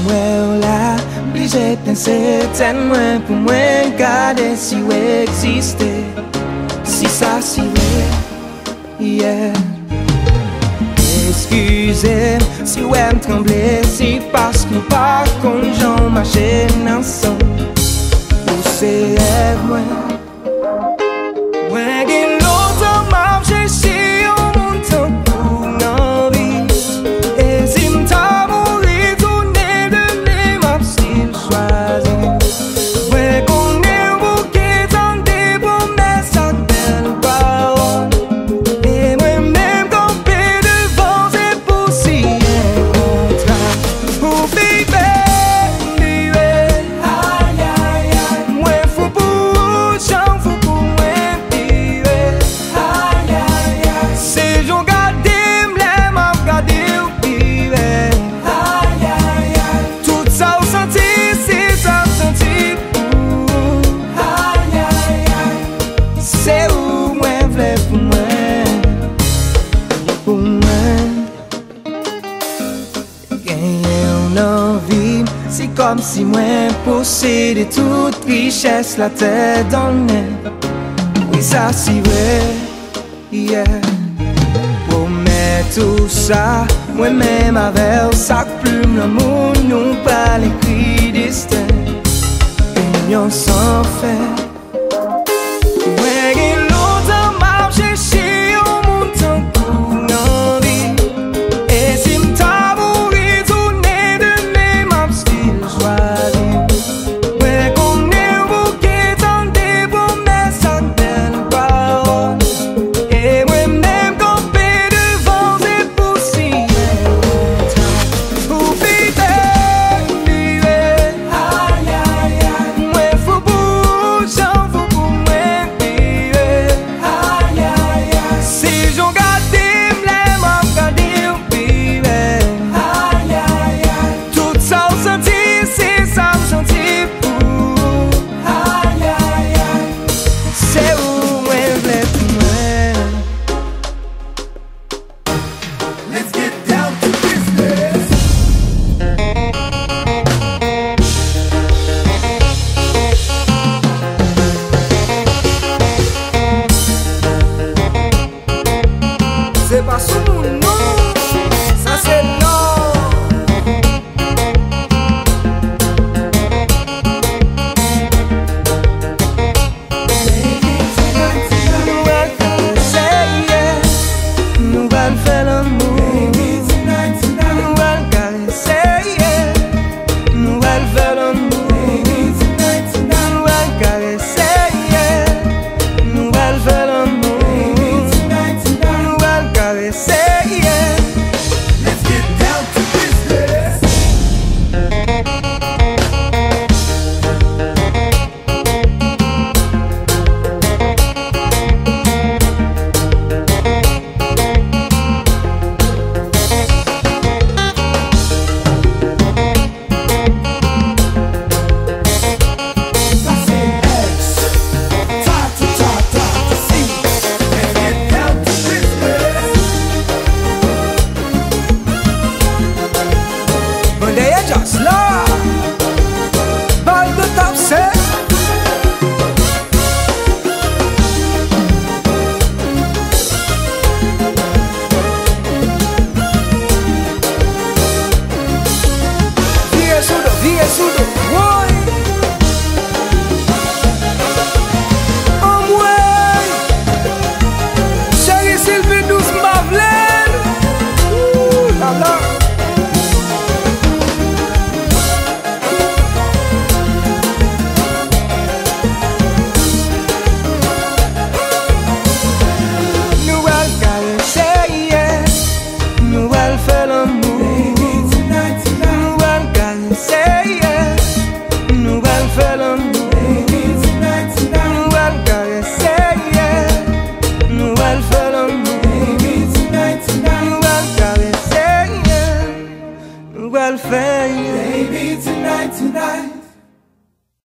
mwen la, obligé ten certaine mwen pou mwen gade si ou eksiste. Si sa si we, yeah. Excusez si ou m tremble, si paske ou pa kon jan mache nan san. Ou se ev mwen, mwen gen lotan marche si yon moun tan pou nan vi. E si m ta mouri tourne de ne map stil chwazi. Mwen konen pou ki tan de promes ak bel parol. E mwen menm kampe devan se pou si en kontra. Oh baby, baby, ay ay ay. Mwen fou pou chan fou pou mwen piwe. Ay ay ay. Se jon gade mlem ap gade ou piwe. Ay ay ay. Tout sa ou senti, si sa ou senti pou. Ay ay ay. Se ou mwen vle pou mwen. Pou mwen. Genyen nan vi, si kom si mwen posede tout richesse la tête dans le nez. Oui, ça si vrai, yeah. Promets tout ça, moi-même avec sac plume, l'amour nous pas l'écrit destin. Union sans fait.